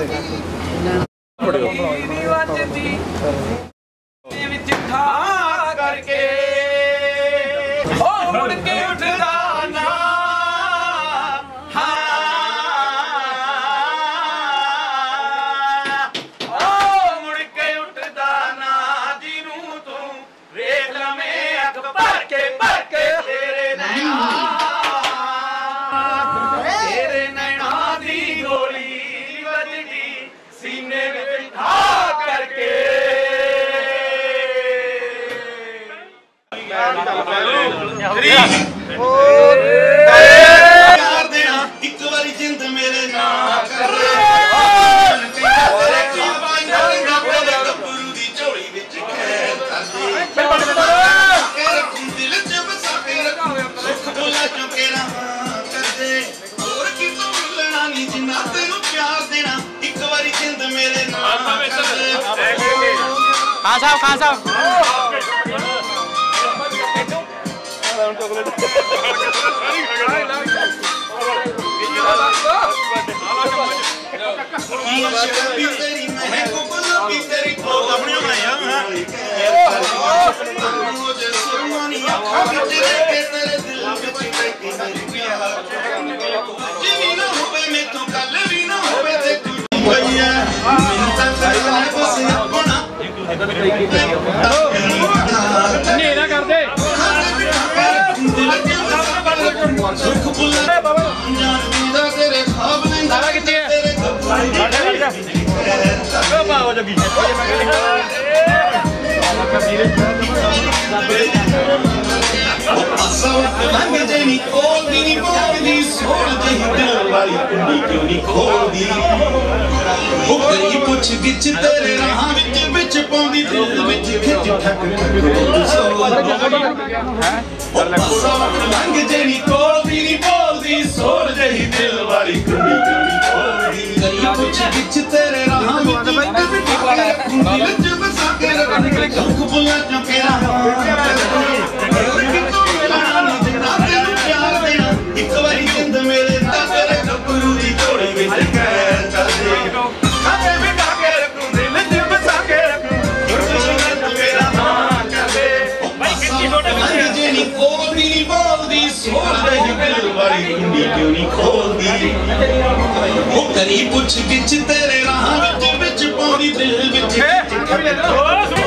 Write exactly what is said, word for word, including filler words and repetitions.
करके ओ मुड़ के उठदा ना ओ मुड़ के उठदा ना जिनू तू वेख लवें अख भर के भर के तेरे नैना तेरे नैना दी गोली वजदी सीने विच ठा करके ਇੱਕ ਵਾਰੀ ਜਿੰਦ ਮੇਰੇ ਨਾਲ ਕਰ ਗੱਭਰੂ ਦੀ ਝੋਲੀ ਵਿੱਚ ਖੈਰ ਕਰਦੇ ਦਿਲ ਚ ਵਸਾ ਕੇ ਸੁੱਖ ਬੋਲਾ ਚੁੱਕੇ ਨਾ ਕਰਦੇ ਹੋਰ ਕਿਤੋਂ ਮਿਲਣਾ ਨਹੀਂ ਜਿੰਨਾ ਤੈਨੂੰ ਪਿਆਰ ਦੇਣਾ ਇੱਕ ਵਾਰੀ ਜਿੰਦ ਮੇਰੇ ਨਾਲ ਖਾਨ ਸਾਹਿਬ ਖਾਨ ਸਾਹਿਬ तेरी महक गुलाबी तेरी अपनी बनाया मुझे सुरमानी आँखों विच लेके तेरे दिल विच बैठी मेरी प्यार जिवी ना होवे मैथों गल भी ना होवे ते कोई भैया मैनूं तां करना बस अपना नहीं ना कर दे सुख बुला जान दा तेरे ख्वाब ने सारा कितने है हो जगी लंघ जेनी खोलदी नी बोलदी सोल जही दिल वाली कुंडी क्यों नी खोलदी ओ कई पुछ गिच तेरे राह विच विच पाउंदी दिल विच खिच ठक लंघ जेनी खोलदी नी बोलदी सोल जही दिल वाली कुंडी क्यों नी खोलदी कई पुछ गिच तेरे राह विच विच दिल च बसा के दुख बुला चुके राह ਇੱਕ ਵਾਰੀ ਜਿੰਦ ਮੇਰੇ ਤਾਂ ਤੇਰੇ ਗੱਭਰੂ ਦੀ ਝੋਲੀ ਵਿੱਚ ਖੈਰ ਕਰਦੇ ਖਾਤੇ ਬਿਠਾ ਕੇ ਰੱਖੂੰ ਦਿਲ ਚ ਵਸਾ ਕੇ ਰੱਖੂੰ ਮੇਰਾ ਹਾਂ ਕਰਦੇ ਭਾਈ ਕਿੰਨੀ ਛੋਟੇ ਬੱਚੇ ਜੇ ਨਹੀਂ ਖੋਲਦੀ ਨਹੀਂ ਬੋਲਦੀ ਸੋਲ ਰਹੀ ਦਿਲ ਵਾਲੀ ਕੁੰਡੀ ਕਿਉਂ ਨਹੀਂ ਖੋਲਦੀ ਉਹ ਕਰੀ ਪੁੱਛ ਗਿੱਛ ਤੇਰੇ ਰਾਹ ਵਿੱਚ ਵਿੱਚ ਪਾਉਂਦੀ ਦਿਲ ਵਿੱਚ